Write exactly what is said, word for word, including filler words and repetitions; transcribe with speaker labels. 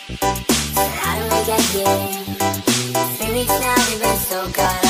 Speaker 1: So how do we get here? Three weeks now, we've been so caught up.